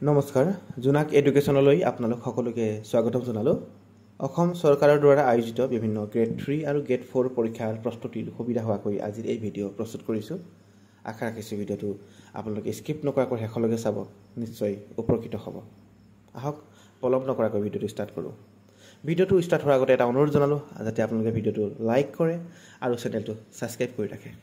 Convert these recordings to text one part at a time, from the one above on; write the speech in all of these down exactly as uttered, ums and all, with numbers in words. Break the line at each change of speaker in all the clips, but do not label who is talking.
নমস্কাৰ জোনাক এডুকেশ্যনলৈ আপোনালোক সকলোকে স্বাগতম জনালোঁ। অসম চৰকাৰৰ দ্বাৰা আয়োজিত বিভিন্ন গ্ৰেড থ্ৰী আৰু গ্ৰেড ফ'ৰ পৰীক্ষাৰ প্ৰস্তুতিৰ সুবিধা হোৱাকৈ আজিৰ এই ভিডিঅ' প্ৰস্তুত কৰিছোঁ। আশা ৰাখিছোঁ ভিডিঅ'টো আপোনালোকে স্কিপ নকৰাকৈ শেষলৈকে চাব, নিশ্চয় উপকৃত হ'ব। আহক পলম নকৰাকৈ ভিডিঅ'টো ষ্টাৰ্ট কৰোঁ। ভিডিঅ'টো ষ্টাৰ্ট হোৱাৰ আগতে এটা অনুৰোধ জনালোঁ যাতে আপোনালোকে ভিডিঅ'টো লাইক কৰে আৰু চেনেলটো ছাবস্ক্ৰাইব কৰি ৰাখে।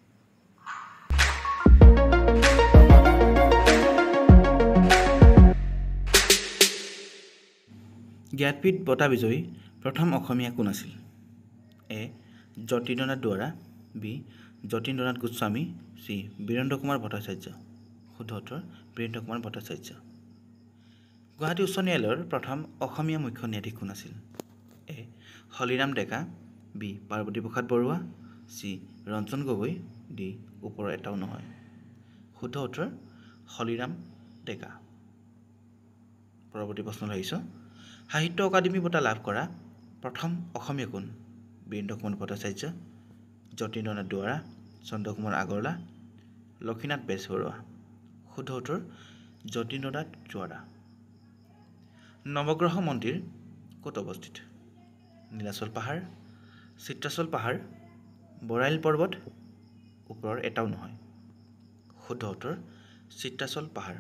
জ্ঞানপীঠ বঁটা বিজয়ী প্ৰথম অসমীয়া কোন আছিল? A Jatindranath Duwara, B Jatindranath Goswami, C Birendra Kumar Bhattacharya. শুদ্ধ উত্তৰ বীৰেন্দ্ৰ কুমাৰ ভট্টাচাৰ্য। গুৱাহাটী উচ্চ ন্যায়ালয়ৰ প্ৰথম অসমীয়া মুখ্য ন্যায়াধীশ কোন আছিল? A Holiram Deka, B Parbati Prasad Barua, C Ranjan Gogoi, D ওপৰৰ এটাও নহয়। শুদ্ধ উত্তৰ হলিৰাম ডেকা। পৰৱৰ্তী প্ৰশ্নলৈ আহিছোঁ। সাহিত্য অকাডেমী বঁটা লাভ কৰা প্ৰথম অসমীয়া কোন? বীৰেন্দ্ৰ কুমাৰ ভট্টাচাৰ্য, যতীন্দ্ৰনাথ দুৱৰা, চন্দ্ৰকুমাৰ আগৰৱালা, লক্ষীনাথ বেজবৰুৱা। শুদ্ধ উত্তৰ যতীন্দ্ৰনাথ দুৱৰা। নৱগ্ৰহ মন্দিৰ ক'ত অৱস্থিত? নীলাচল পাহাৰ, চিত্ৰাচল পাহাৰ, বৰাইল পৰ্বত, ওপৰৰ এটাও নহয়। শুদ্ধ উত্তৰ চিত্ৰাচল পাহাৰ।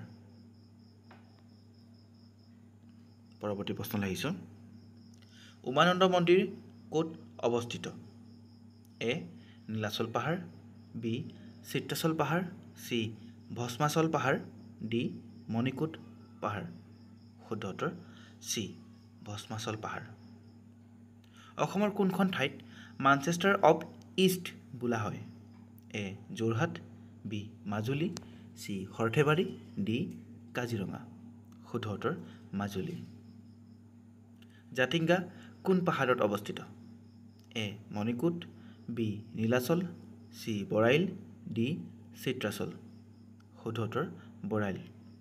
পৰৱৰ্তী প্ৰশ্নলৈ আহিছোঁ। উমানন্দ মন্দিৰ ক'ত অৱস্থিত? এ নীলাচল পাহাৰ, বি চিত্ৰাচল পাহাৰ, চি ভস্মাচল পাহাৰ, ডি মণিকোট পাহাৰ। শুদ্ধ উত্তৰ চি ভস্মাচল পাহাৰ। অসমৰ কোনখন ঠাইক মানচেষ্টাৰ অৱ ইষ্ট বোলা হয়? A Jorhat, B Majuli, C Sarthebari, D Kaziranga. শুদ্ধ উত্তৰ মাজুলী। জাতিংগা কোন পাহাৰত অৱস্থিত? A Manikot, B Nilachal, C Barail, D Chitrachal. শুদ্ধ উত্তৰ বৰাইল।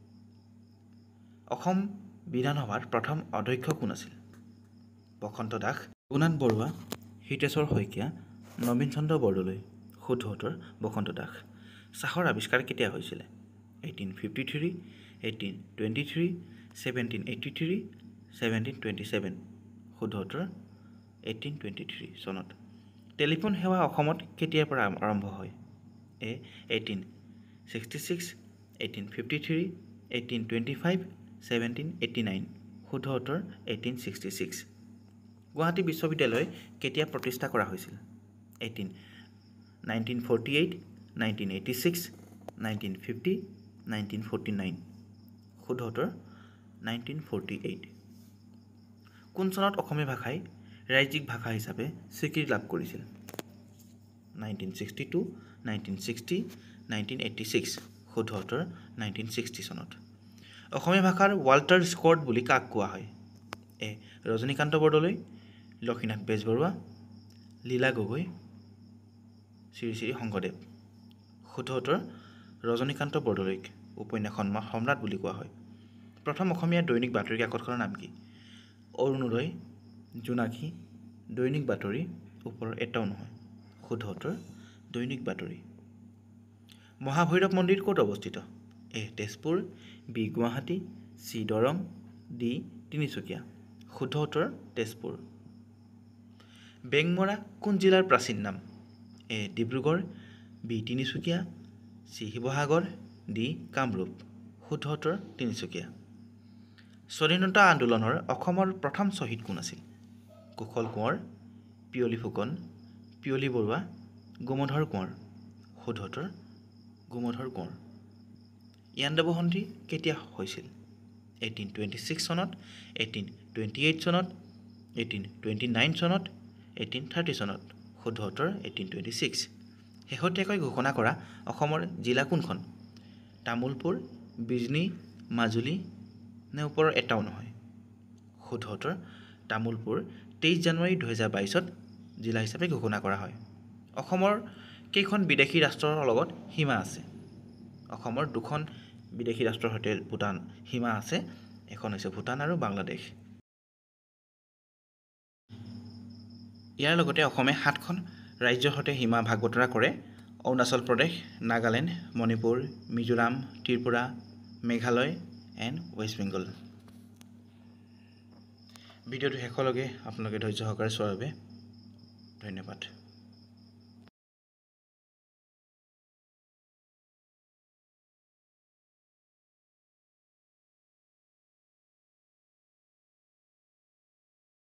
অসম বিধানসভাৰ প্ৰথম অধ্যক্ষ কোন আছিল? বসন্ত দাস, ৰঘুনাথ বৰুৱা, হিতেশ্বৰ শইকীয়া, নবীন চন্দ্ৰ বৰদলৈ। শুদ্ধ উত্তৰ বসন্ত দাস। চাহৰ আৱিষ্কাৰ কেতিয়া হৈছিলে? Eighteen fifty three, eighteen twenty three, seventeen eighty three, seventeen twenty seven. শুদ্ধ উত্তৰ এইটিন টুৱেণ্টি থ্ৰী চনত। টেলিফোন সেৱা অসমত কেতিয়াৰ পৰা আৰম্ভ হয়? A eighteen sixty six, eighteen fifty three, eighteen twenty five, seventeen eighty nine. শুদ্ধ উত্তৰ এইটিন ছিক্সটি ছিক্স। গুৱাহাটী বিশ্ববিদ্যালয় কেতিয়া প্ৰতিষ্ঠা কৰা হৈছিল? Eighteen nineteen forty eight, nineteen eighty six, nineteen fifty, nineteen forty nine. শুদ্ধ উত্তৰ নাইনটিন ফৰ্টি এইট। কোন চনত অসমীয়া ভাষাই ৰাজ্যিক ভাষা হিচাপে স্বীকৃতি লাভ কৰিছিল? Nineteen sixty two, nineteen sixty, nineteen eighty six. শুদ্ধ উত্তৰ নাইনটিন ছিক্সটি চনত। অসমীয়া ভাষাৰ ৱাল্টাৰ স্কট বুলি কাক কোৱা হয়? এ ৰজনীকান্ত বৰদলৈ, লক্ষীনাথ বেজবৰুৱা, লীলা গগৈ, শ্ৰী শ্ৰী শংকৰদেৱ। শুদ্ধ উত্তৰ ৰজনীকান্ত বৰদলৈক উপন্যাস সম্ৰাট বুলি কোৱা হয়। প্ৰথম অসমীয়া দৈনিক বাতৰি কাকতখনৰ নাম কি? অৰুণোদয়, জোনাকী, দৈনিক বাতৰি, ওপৰৰ এটাও নহয়। শুদ্ধ উত্তৰ দৈনিক বাতৰি। মহাভৈৰৱ মন্দিৰ ক'ত অৱস্থিত? A Tezpur, B Guwahati, C Darrang, D Tinsukia. শুদ্ধ উত্তৰ তেজপুৰ। বেংমৰা কোন জিলাৰ প্ৰাচীন নাম? A Dibrugarh, B Tinsukia, C Sivasagar, D Kamrup. শুদ্ধ উত্তৰ তিনিচুকীয়া। স্বাধীনতা আন্দোলনৰ অসমৰ প্ৰথম শ্বহীদ কোন আছিল? কুশল কোঁৱৰ, পিয়লি ফুকন, পিয়লি বৰুৱা, গোমধৰ কোঁৱৰ। শুদ্ধ উত্তৰ গোমধৰ কোঁৱৰ। ইয়াণ্ডাবু সন্ধি কেতিয়া হৈছিল? এইটিন টুৱেণ্টি ছিক্স চনত, এইটিন টুৱেণ্টি এইট চনত, এইটিন টুৱেণ্টি নাইন চনত, এইটিন থাৰ্টি চনত। শুদ্ধ উত্তৰ এইটিন টুৱেণ্টি ছিক্স। শেহতীয়াকৈ ঘোষণা কৰা অসমৰ জিলা কোনখন? তামোলপুৰ, বিজনী, মাজুলী, নে ওপৰৰ এটাও নহয়। শুদ্ধ উত্তৰ তামোলপুৰ তেইছ জানুৱাৰী দুহেজাৰ বাইছত জিলা হিচাপে ঘোষণা কৰা হয়। অসমৰ কেইখন বিদেশী ৰাষ্ট্ৰৰ লগত সীমা আছে? অসমৰ দুখন বিদেশী ৰাষ্ট্ৰৰ সৈতে ভূটান সীমা আছে। এখন হৈছে ভূটান আৰু বাংলাদেশ। ইয়াৰ লগতে অসমে সাতখন ৰাজ্যৰ সৈতে সীমা ভাগ বতৰা কৰে। অৰুণাচল প্ৰদেশ, নাগালেণ্ড, মণিপুৰ, মিজোৰাম, ত্ৰিপুৰা, মেঘালয়, এণ্ড ৱেষ্ট বেংগল। ভিডিঅ'টো শেষলৈকে আপোনালোকে ধৈৰ্য সহকাৰে চোৱাৰ বাবে ধন্যবাদ।